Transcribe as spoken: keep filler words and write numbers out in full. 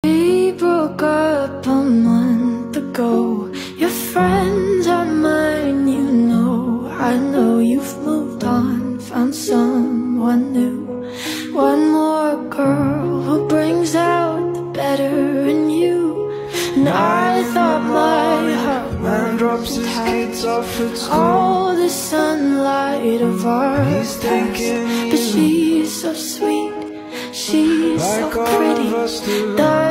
We broke up a month ago. Your friends are mine, you know. I know you've moved on, found someone new. One more girl who brings out the better in you. And I thought my heart man drops his kids off at school. all the sunlight of our He's taking past. But she's so sweet, she's like so all pretty. of us do. The